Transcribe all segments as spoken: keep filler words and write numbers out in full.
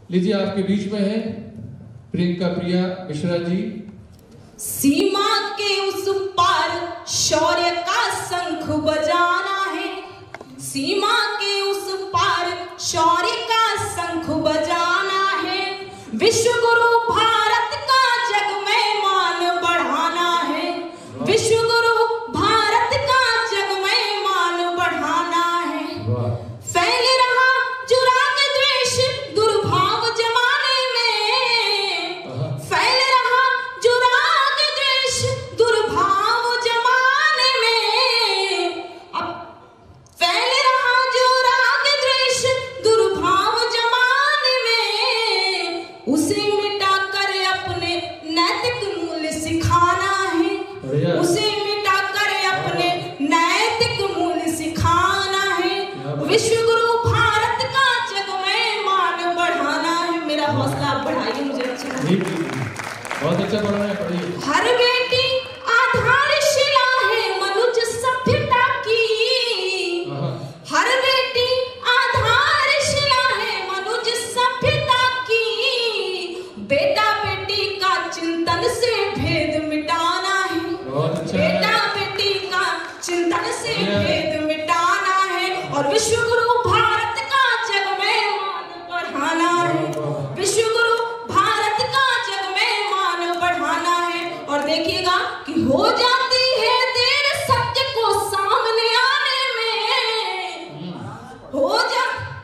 लीजिए आपके बीच में है प्रियंका प्रिया मिश्रा जी। सीमा के उस पार शौर्य का शंख बजाना है, सीमा के उस पार शौर्य का शंख बजाना है, विश्व गुरु भारत का जग में मान बढ़ाना है, विश्व गुरु भारत का जग में मान बढ़ाना है। फैल रहा जुराग द्वेष दुर्भाव जमाने में, फैल रहा जुराग द्वेष दुर्भाव जमाने में, अब फैल रहा जुराग द्वेष दुर्भाव जमाने में, उसे मिटा कर अपने नैतिक मूल्य सिखाना है, उसे मिटा कर अपने नैतिक मूल्य सिखाना है, विश्व गुरु भारत का जग में मान बढ़ाना है। मेरा हौसला बढ़ाइए, मुझे अच्छा लगता है। बहुत अच्छा पढ़ रहे हैं, पढ़िए। हर बेटी आधारशिला है मनुष्य सभ्यता की, हर बेटी आधारशिला है मनुष्य सभ्यता की, बेटा बेटी का चिंतन से भेद मिटाना है, बेटा बेटी का चिंतन से भेद मिटाना है, और विश्व गुरु भारत का जग में मान बढ़ाना है, विश्व गुरु भारत का जग में मान बढ़ाना है। और देखिएगा कि हो जाती है देर सत्य को सामने आने में, हो जा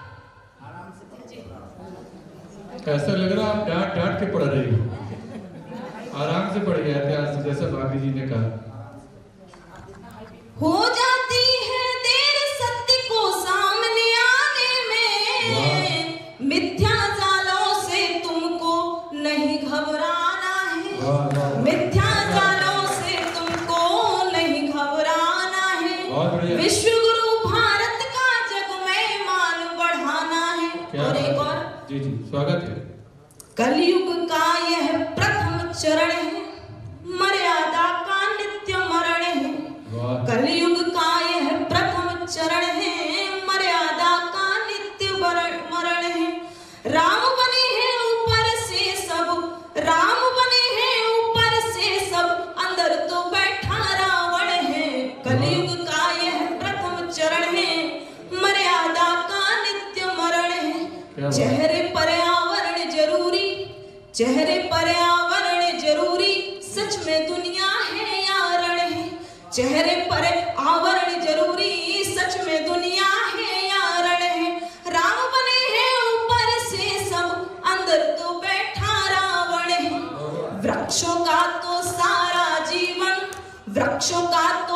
कैसा लग रहा है? आप डांट डांट के पढ़ रही हो, आराम से पढ़िए इतिहास जैसा भाभी जी ने कहा। हो जाती है देर सत्य को सामने आने में, मिथ्या जालों से तुमको नहीं घबराना है, मिथ्या जालों से तुमको नहीं घबराना है, विश्व गुरु भारत का जग में मान बढ़ाना है। और एक और जी जी स्वागत है। कलयुग का यह प्रथम चरण है, मर्यादा का नित्य मरण है, कलयुग का यह प्रथम चरण है, मर्यादा का नित्य मरण है, राम बने हैं ऊपर से सब, राम बने हैं ऊपर से सब, अंदर तो बैठा रावण है, कलयुग का यह प्रथम चरण है, मर्यादा का नित्य मरण है, चेहरे पर आवरण जरूरी, चेहरे पर आवरण जरूरी, सच में दुनिया है या रण है, चेहरे पर आवरण जरूरी, सच में दुनिया है या रण है, राम बने हैं ऊपर से सब, अंदर तो बैठा रावण है, वृक्षों का तो सारा जीवन, वृक्षों का तो